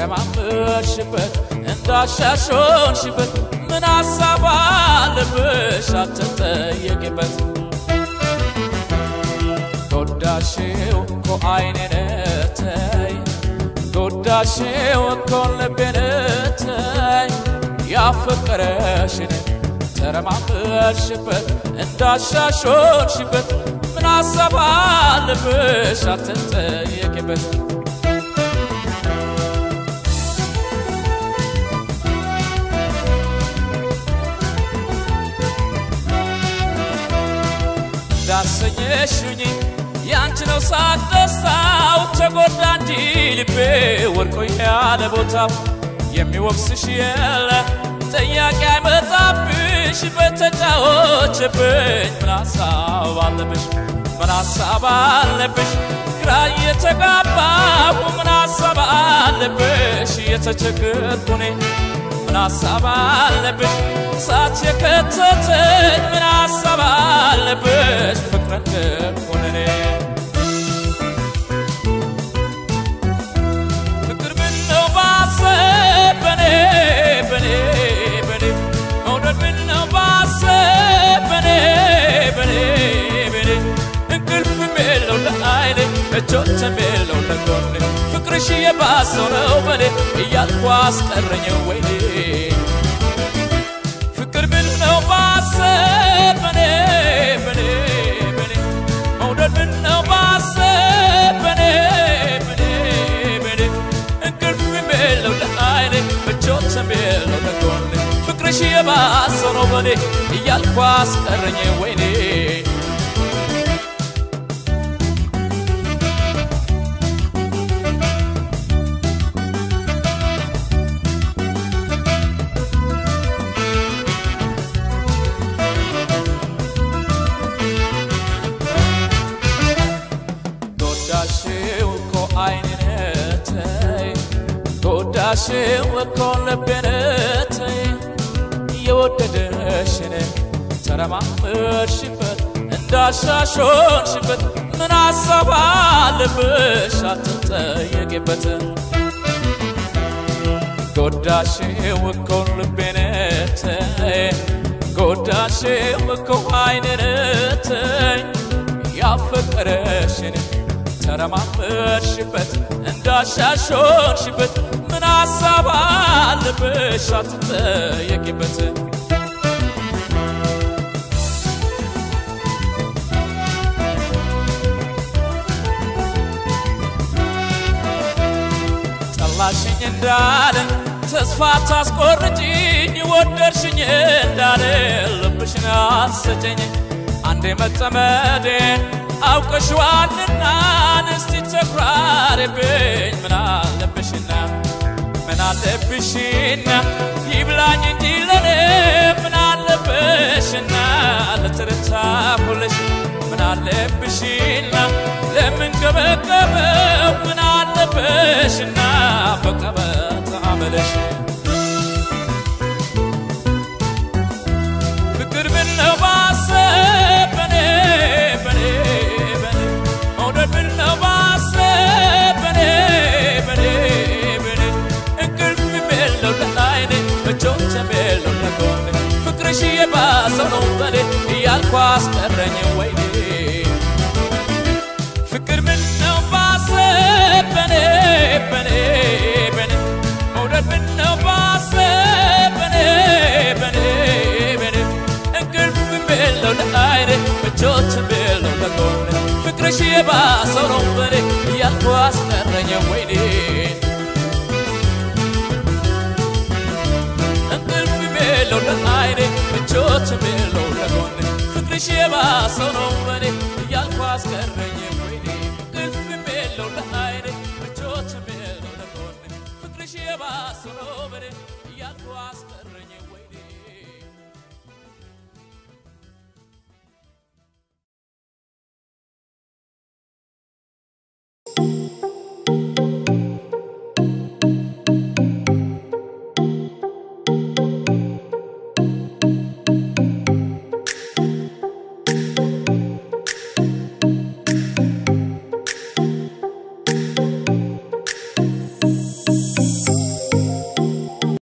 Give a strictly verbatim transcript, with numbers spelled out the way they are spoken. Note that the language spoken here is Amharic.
ተረማምርሽበት እንዳሻሾንሽበት ምን ሐሳብ አለብሽ አትጠየቂበት ጎዳሽው እኮ አይኔን ተይ ጎዳሽው እኮ ልቤን ተይ ያፈቀረሽን ተረማምርሽበት እንዳሻሾንሽበት ምን ሐሳብ አለብሽ አትጠየቂበት ዳሰኝሽኝ ያንቺ ነው ሳትደሳው ተጎዳ እንጂ ልቤ ወርቆ ያለ ቦታው የሚወቅስሽ የለ ጥያቄ አይመጣብሽ በተጫወችብኝ ምን ሐሳብ አለብሽ ምን ሐሳብ አለብሽ ግራ የተጋባሁ ምን ሐሳብ አለብሽ የተቸገርኩ እኔ ምን ሐሳብ አለብሽ ሳት የከተተኝ ምን ሐሳብ አለብሽ ፍቅርን ከሆነ እኔ ፍቅር ምነው ባሰ በኔ በኔ በኔ መውደድ ምነው ባሰ በኔ በኔ በኔ እንቅልፍም የለው ለዓይኔ እጆችም የለው ለጎኔ ፍቅርሽ የባሰው ነው በኔ እያልኩ አስቀረኝ ወይኔ ፍቅር ምነው ባሰ በኔ በኔ በኔ መውደድ ምነው ባሰ በኔ በኔ በኔ እንቅልፍም የለው ለዓይኔ እጆችም የለው ለጎኔ ፍቅርሽ የባሰው ነው በኔ እያልኩ አስቀረኝ ወይኔ ጎዳሽው እኮ አይኔን ተይ ጎዳሽው እኮ ልቤን ተይ የወደደሽን ተረማምርሽበት እንዳሻሾንሽበት ምን ሐሳብ አለብሽ አትጠየቂበት ጎዳሽው እኮ ልቤን ተይ ጎዳሽው እኮ አይኔን ተይ ያፈቀረሽን ተረማምርሽበት እንዳሻሾንሽበት ምን ሐሳብ አለብሽ አትጠየቂበት ጠላሽኝ እንዳለ ተስፋ ታስቆርጪኝ ወደድሽኝ እንዳለ ልብሽን አትሰጪኝ አንዴ መጠመዴን አውቀሽዋልና እስቲ ተኩራሪብኝ ምን አለብሽና ምን አለብሽና ይብላኝ እንጂ ለኔ ምን አለብሽና ለተረታሁልሽ ምን አለብሽና ለምን ገበገበው ምን አለብሽና በቀበጥ አመለሽ ፍቅር ምነው ባሰ በኔ በኔ በኔ መውደድ ምነው ባሰ በኔ በኔ በኔ እንቅልፍም የለው ለዓይኔ እጆችም የለው ለጎኔ ፍቅርሽ የባሰው ነው በኔ እያልኩ አስቀረኝ ወይኔ ፍቅር ምነው ባሰ በኔ በኔ በኔ መውደድ ምነው ባሰ በኔ በኔ በኔ እንቅልፍም የለው ለዓይኔ እጆችም የለው ለጎኔ ፍቅርሽ የባሰው ነው በኔ እያልኩ አስቀረኝ ወይኔ እንቅልፍም የለው ለዓይኔ እጆችም የለው ለጎኔ ፍቅርሽ የባሰው ነው በኔ እያልኩ አስቀረኝ